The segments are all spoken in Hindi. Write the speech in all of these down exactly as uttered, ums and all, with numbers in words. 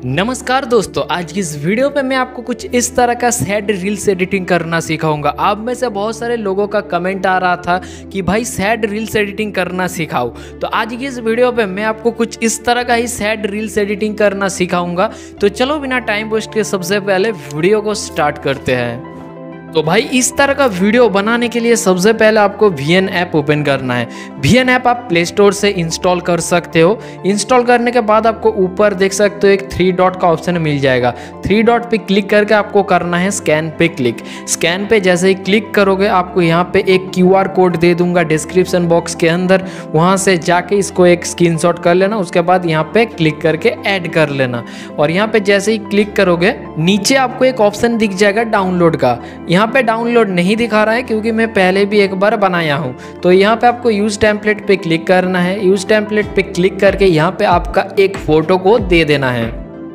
नमस्कार दोस्तों, आज की इस वीडियो पे मैं आपको कुछ इस तरह का सैड रील्स एडिटिंग करना सिखाऊंगा। आप में से बहुत सारे लोगों का कमेंट आ रहा था कि भाई सैड रील्स एडिटिंग करना सिखाओ। तो आज की इस वीडियो पे मैं आपको कुछ इस तरह का ही सैड रील्स एडिटिंग करना सिखाऊंगा। तो चलो बिना टाइम वेस्ट के सबसे पहले वीडियो को स्टार्ट करते हैं। तो भाई इस तरह का वीडियो बनाने के लिए सबसे पहले आपको वी एन ऐप ओपन करना है। वी एन ऐप आप प्ले स्टोर से इंस्टॉल कर सकते हो। इंस्टॉल करने के बाद आपको ऊपर देख सकते हो एक थ्री डॉट का ऑप्शन मिल जाएगा। थ्री डॉट पे क्लिक करके आपको करना है स्कैन पे क्लिक। स्कैन पे जैसे ही क्लिक करोगे आपको यहाँ पे एक क्यू आर कोड दे दूंगा डिस्क्रिप्शन बॉक्स के अंदर, वहाँ से जाके इसको एक स्क्रीनशॉट कर लेना। उसके बाद यहाँ पे क्लिक करके ऐड कर लेना और यहाँ पे जैसे ही क्लिक करोगे नीचे आपको एक ऑप्शन दिख जाएगा डाउनलोड का। यहाँ पे डाउनलोड नहीं दिखा रहा है क्योंकि मैं पहले भी एक बार बनाया हूं। तो यहाँ पे आपको यूज टेम्पलेट पे क्लिक करना है। यूज टेम्पलेट पे क्लिक करके यहाँ पे आपका एक फोटो को दे देना है।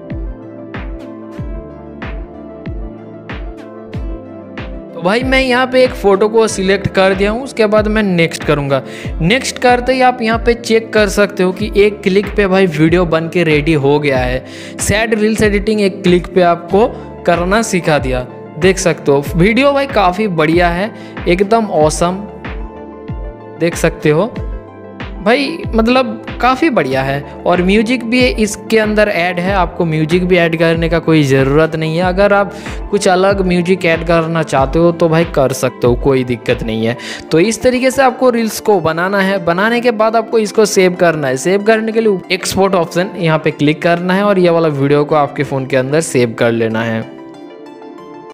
तो भाई मैं यहाँ पे एक फोटो को सिलेक्ट कर दिया हूँ। उसके बाद मैं नेक्स्ट करूँगा। नेक्स्ट करते ही आप यहाँ पे चेक कर सकते हो कि एक क्लिक पे भाई वीडियो बन के रेडी हो गया है। सैड रील्स एडिटिंग एक क्लिक पे आपको करना सिखा दिया। देख सकते हो वीडियो भाई काफ़ी बढ़िया है, एकदम ऑसम। देख सकते हो भाई, मतलब काफ़ी बढ़िया है। और म्यूजिक भी इसके अंदर ऐड है। आपको म्यूजिक भी ऐड करने का कोई ज़रूरत नहीं है। अगर आप कुछ अलग म्यूजिक ऐड करना चाहते हो तो भाई कर सकते हो, कोई दिक्कत नहीं है। तो इस तरीके से आपको रील्स को बनाना है। बनाने के बाद आपको इसको सेव करना है। सेव करने के लिए एक्सपोर्ट ऑप्शन यहाँ पे क्लिक करना है और ये वाला वीडियो को आपके फ़ोन के अंदर सेव कर लेना है।